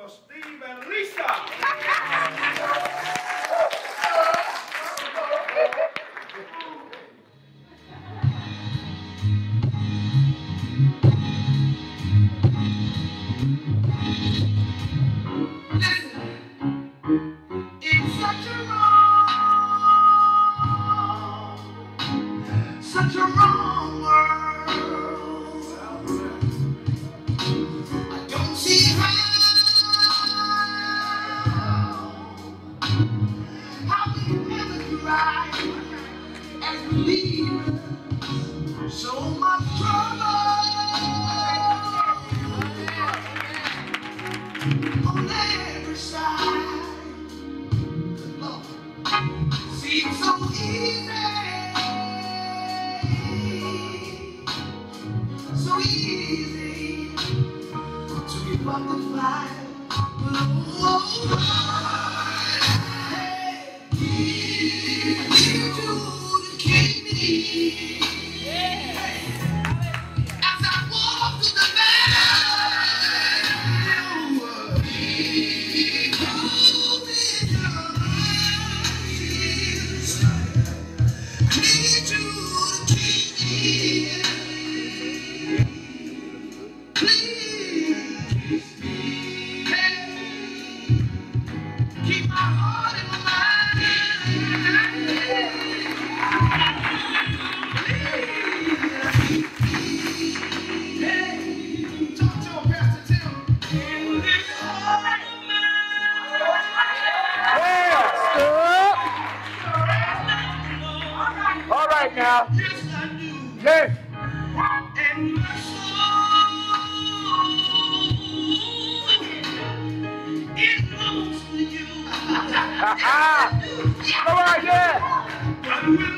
for Steve and Lisa. Such a wrong world. I don't see how we ever cry as believers. So much trouble on every side. Lord, seems so easy. So easy to give up the fight, but oh, hey, you do to keep me. As I walk through the valley, hold me in your arms. I need you to keep me. Keep my heart in my mind. Hey, talk to him, Pastor Tim. In this heart of mine. Yeah, all right now. Yes, I do. Yes. And my soul, it belongs to you. Come on, yeah. But we're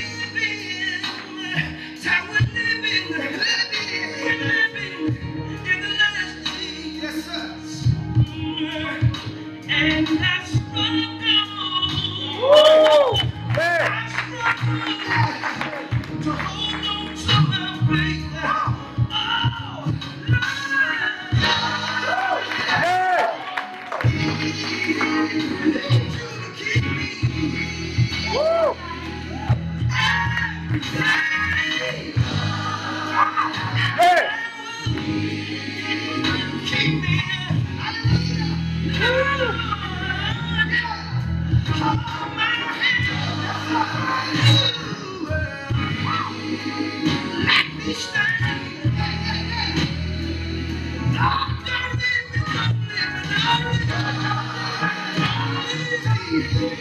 living in the last days. Yes, sir. And I struggle. Yeah. I struggle to hold on to my faith. Oh, Woo! Hey! keep me. Let me stand. Don't leave me, don't leave me,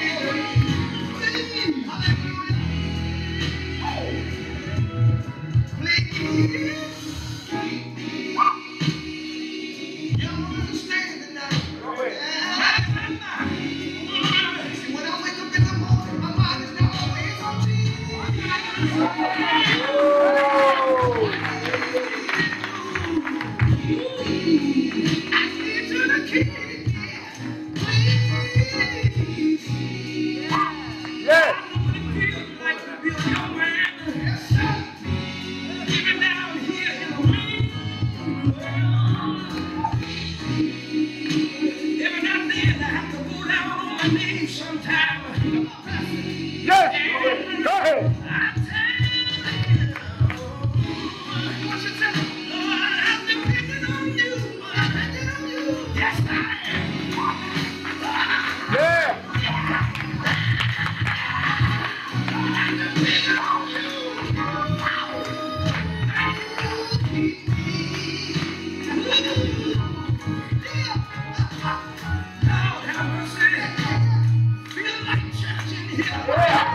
sometime. Yes! Go ahead! I tell you, what you tell me? Lord, I'm depending on you. I'm depending on you. Yes, I am. Yeah! I'm depending on you. Lord, have mercy. Feel like church in here. Yeah!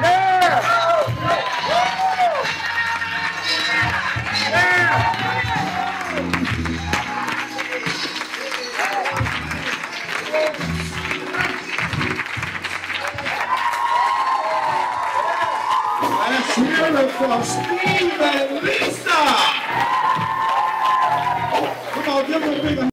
Let's hear it for Steve and Lisa! Come on, give them a big